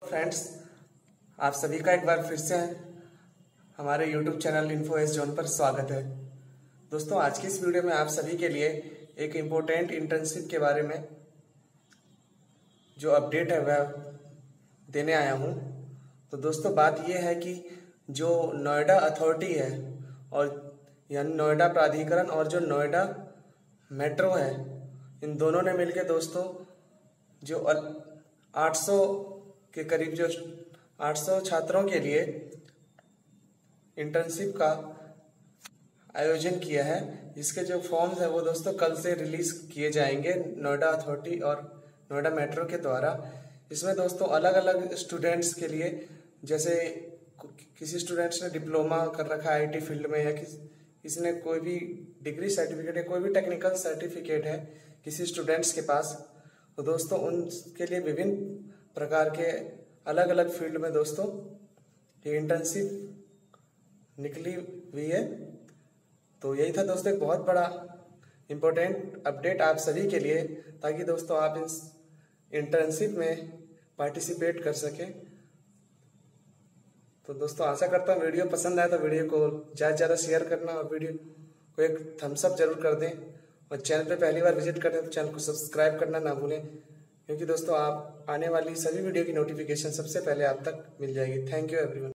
Friends, आप सभी का एक बार फिर से हमारे YouTube channel Info S Zone पर स्वागत है। दोस्तों, आज की इस वीडियो में आप सभी के लिए एक इम्पोर्टेंट इंटर्नशिप के बारे में जो अपडेट है वह देने आया हूँ। तो दोस्तों, बात यह है कि जो नोएडा अथॉरिटी है और यानी नोएडा प्राधिकरण और जो नोएडा मेट्रो है, इन दोनों ने मिलकर दोस्तों जो 800 के करीब जो 800 छात्रों के लिए इंटर्नशिप का आयोजन किया है। इसके जो फॉर्म्स है वो दोस्तों कल से रिलीज किए जाएंगे नोएडा अथॉरिटी और नोएडा मेट्रो के द्वारा। इसमें दोस्तों अलग अलग स्टूडेंट्स के लिए, जैसे किसी स्टूडेंट्स ने डिप्लोमा कर रखा है आईटी फील्ड में, या किसी ने कोई भी डिग्री सर्टिफिकेट है, कोई भी टेक्निकल सर्टिफिकेट है किसी स्टूडेंट्स के पास, तो दोस्तों उनके लिए विभिन्न प्रकार के अलग अलग फील्ड में दोस्तों ये इंटर्नशिप निकली हुई है। तो यही था दोस्तों एक बहुत बड़ा इम्पोर्टेंट अपडेट आप सभी के लिए, ताकि दोस्तों आप इस इंटर्नशिप में पार्टिसिपेट कर सकें। तो दोस्तों आशा करता हूँ वीडियो पसंद आए तो वीडियो को ज़्यादा से ज़्यादा शेयर करना और वीडियो को एक थम्स अप जरूर कर दें, और चैनल पे पहली बार विजिट करते हैं तो चैनल को सब्सक्राइब करना ना भूलें, क्योंकि दोस्तों आप आने वाली सभी वीडियो की नोटिफिकेशन सबसे पहले आप तक मिल जाएगी। Thank you everyone.